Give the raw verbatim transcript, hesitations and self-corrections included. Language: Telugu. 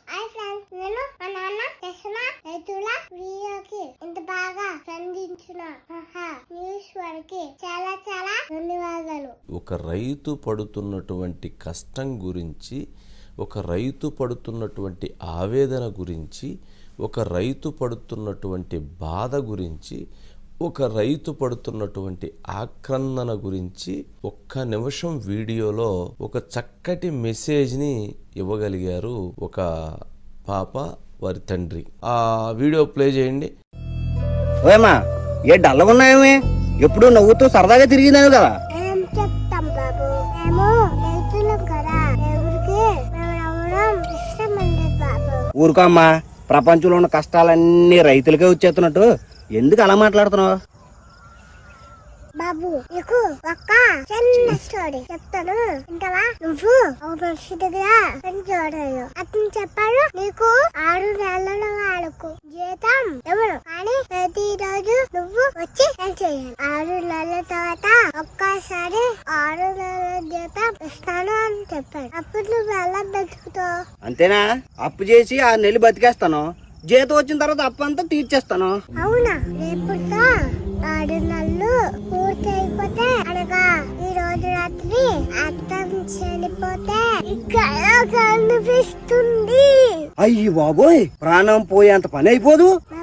హాయ్ ఫ్రెండ్స్, నేను మా నాన్న చేసిన రైతుల వీడియోకి ఇంత బాగా స్పందించిన న్యూస్ వారికి చాలా చాలా ధన్యవాదాలు. ఒక రైతు పడుతున్నటువంటి కష్టం గురించి, ఒక రైతు పడుతున్నటువంటి ఆవేదన గురించి, ఒక రైతు పడుతున్నటువంటి బాధ గురించి, ఒక రైతు పడుతున్నటువంటి ఆక్రందన గురించి ఒక్క నిమిషం వీడియోలో ఒక చక్కటి మెసేజ్ని ఇవ్వగలిగారు ఒక పాప, వారి తండ్రి. ఆ వీడియో ప్లే చేయండి. ఓయమ్మా, ఏ డల్లగా ఉన్నాయేమే? ఎప్పుడు నవ్వుతూ సరదాగా తిరిగినాను కదా. ఏం చెప్తాం బాబు, మేము రైతులం కదా, ఎవరికి ఇష్టం ఉండదు బాబు. ఊరుకో అమ్మా, ప్రపంచంలో ఉన్న కష్టాలన్నీ రైతులకే వచ్చేస్తున్నట్టు ఎందుకు అలా మాట్లాడుతున్నావు? బాబు, నీకు ఒక్క చిన్న స్టోరీ చెప్తాను, ఇంతవా? నువ్వు ఒక మనిషి దగ్గర పని చూడలేదు. అతను చెప్పాడు, నీకు ఆరు నెలల వాళ్ళకు జీతం ఎవరు కానీ ప్రతి రోజు నువ్వు వచ్చి పని చేయాలి. ఆరు నెలల తర్వాత ఒక్కసారి ఆరు నెలల జీతం ఇస్తాను అని చెప్పాడు. అప్పుడు నువ్వు ఎలా బతుకుతావు? అంతేనా? అప్పు చేసి ఆ నెల బతికేస్తాను, జీతం వచ్చిన తర్వాత అప్పు అంతా తీర్చేస్తాను. అవునా? రేపుతో ఆరు నెలలు పూర్తి అయిపోతే అనగా ఈ రోజు రాత్రి అర్థం చనిపోతే ఇక్కడ కనిపిస్తుంది. అయ్యి బాబోయ్, ప్రాణం పోయేంత పని అయిపోదు.